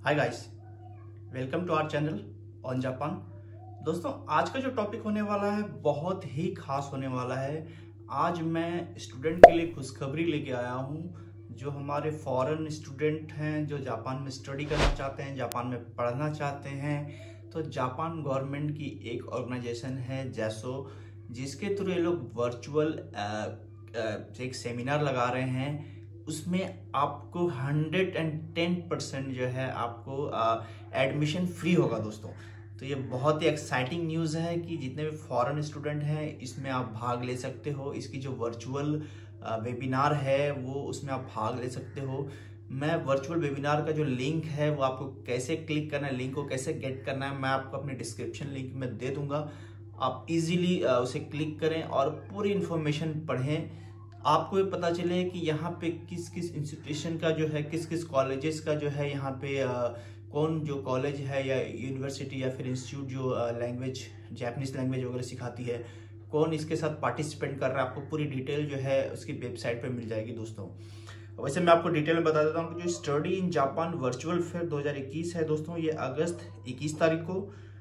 Hi guys, welcome to our channel on Japan. दोस्तों, आज का जो टॉपिक होने वाला है बहुत ही खास होने वाला है। आज मैं स्टूडेंट के लिए खुशखबरी लेके आया हूँ। जो हमारे फॉरेन स्टूडेंट हैं, जो जापान में स्टडी करना चाहते हैं, जापान में पढ़ना चाहते हैं, तो जापान गवर्नमेंट की एक ऑर्गेनाइजेशन है जैसो, जिसके थ्रू ये लोग वर्चुअल एक सेमिनार लगा रहे हैं। उसमें आपको 110% जो है आपको एडमिशन फ्री होगा दोस्तों। तो ये बहुत ही एक्साइटिंग न्यूज़ है कि जितने भी फॉरेन स्टूडेंट हैं इसमें आप भाग ले सकते हो। इसकी जो वर्चुअल वेबिनार है वो उसमें आप भाग ले सकते हो। मैं वर्चुअल वेबिनार का जो लिंक है वो आपको कैसे क्लिक करना है, लिंक को कैसे गेट करना है, मैं आपको अपने डिस्क्रिप्शन लिंक में दे दूंगा। आप इजीली उसे क्लिक करें और पूरी इन्फॉर्मेशन पढ़ें। आपको ये पता चले कि यहाँ पे किस किस इंस्टीट्यूशन का जो है, किस किस कॉलेजेस का जो है, यहाँ पे कौन जो कॉलेज है या यूनिवर्सिटी या फिर इंस्टीट्यूट जो लैंग्वेज, जापानीज लैंग्वेज वगैरह सिखाती है, कौन इसके साथ पार्टिसिपेट कर रहा है, आपको पूरी डिटेल जो है उसकी वेबसाइट पे मिल जाएगी दोस्तों। वैसे मैं आपको डिटेल में बता देता हूँ कि जो study in Japan virtual fair 2021 है दोस्तों, ये अगस्त 21 तारीख को,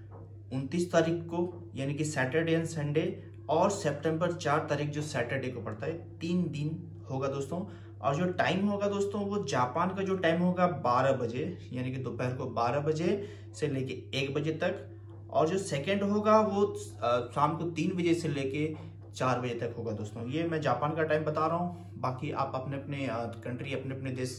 29 तारीख को यानी कि सैटरडे एंड संडे, और सितंबर 4 तारीख जो सैटरडे को पड़ता है, 3 दिन होगा दोस्तों। और जो टाइम होगा दोस्तों, वो जापान का जो टाइम होगा 12 बजे यानी कि दोपहर को 12 बजे से लेके 1 बजे तक। और जो सेकंड होगा वो शाम को 3 बजे से लेके 4 बजे तक होगा दोस्तों। ये मैं जापान का टाइम बता रहा हूँ, बाकी आप अपने अपने कंट्री, अपने अपने देश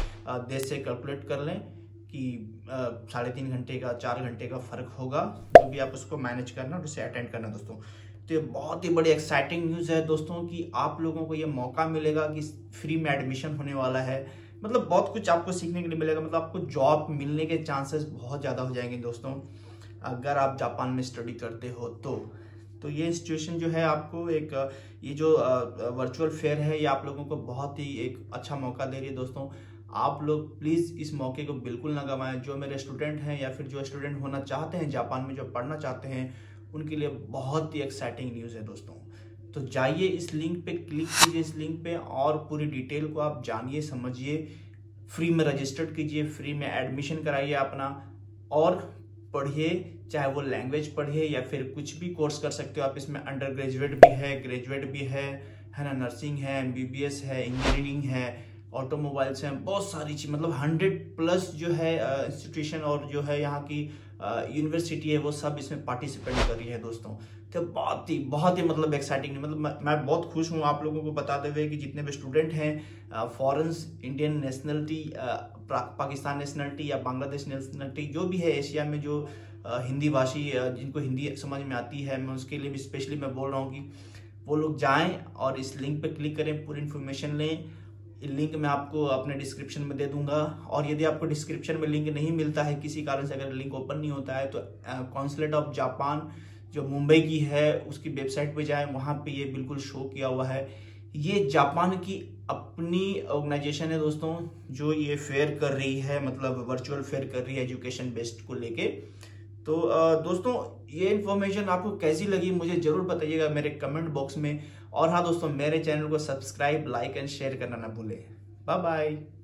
से कैलकुलेट कर लें कि 3.5 घंटे का, 4 घंटे का फर्क होगा। जो भी आप उसको मैनेज करना और उसे अटेंड करना दोस्तों। तो ये बहुत ही बड़ी एक्साइटिंग न्यूज़ है दोस्तों कि आप लोगों को ये मौका मिलेगा कि फ्री में एडमिशन होने वाला है। मतलब बहुत कुछ आपको सीखने के लिए मिलेगा। मतलब आपको जॉब मिलने के चांसेस बहुत ज़्यादा हो जाएंगे दोस्तों अगर आप जापान में स्टडी करते हो तो ये इंस्टीट्यूशन जो है आपको एक ये जो वर्चुअल फेयर है, ये आप लोगों को बहुत ही एक अच्छा मौका दे रही है दोस्तों। आप लोग प्लीज़ इस मौके को बिल्कुल ना गंवाएं। जो मेरे स्टूडेंट हैं या फिर जो स्टूडेंट होना चाहते हैं जापान में, जो पढ़ना चाहते हैं, उनके लिए बहुत ही एक्साइटिंग न्यूज़ है दोस्तों। तो जाइए इस लिंक पे, क्लिक कीजिए इस लिंक पे और पूरी डिटेल को आप जानिए, समझिए, फ्री में रजिस्टर्ड कीजिए, फ्री में एडमिशन कराइए अपना और पढ़िए। चाहे वो लैंग्वेज पढ़िए या फिर कुछ भी कोर्स कर सकते हो आप इसमें। अंडर ग्रेजुएट भी है, ग्रेजुएट भी है ना, नर्सिंग है, MBBS है, इंजीनियरिंग है, ऑटोमोबाइल्स हैं, बहुत सारी चीज। मतलब 100+ जो है इंस्टीट्यूशन और जो है यहाँ की यूनिवर्सिटी है, वो सब इसमें पार्टिसिपेट कर रही है दोस्तों। तो बहुत ही मतलब एक्साइटिंग। मतलब मैं बहुत खुश हूँ आप लोगों को बताते हुए कि जितने भी स्टूडेंट हैं foreign, Indian nationality, Pakistan nationality या बांग्लादेश नेशनलिटी, जो भी है एशिया में, जो हिंदी भाषी, जिनको हिंदी समझ में आती है, मैं उसके लिए भी स्पेशली मैं बोल रहा हूँ कि वो लोग जाएं और इस लिंक पे क्लिक करें, पूरी इन्फॉर्मेशन लें। लिंक मैं आपको अपने डिस्क्रिप्शन में दे दूंगा। और यदि आपको डिस्क्रिप्शन में लिंक नहीं मिलता है, किसी कारण से अगर लिंक ओपन नहीं होता है, तो कॉन्सुलेट ऑफ जापान जो मुंबई की है उसकी वेबसाइट पे जाएं, वहाँ पे ये बिल्कुल शो किया हुआ है। ये जापान की अपनी ऑर्गेनाइजेशन है दोस्तों जो ये फेयर कर रही है, मतलब वर्चुअल फेयर कर रही है एजुकेशन बेस्ड को लेके। तो दोस्तों, ये इन्फॉर्मेशन आपको कैसी लगी मुझे जरूर बताइएगा मेरे कमेंट बॉक्स में। और हाँ दोस्तों, मेरे चैनल को सब्सक्राइब, लाइक एंड शेयर करना ना भूलें। Bye bye.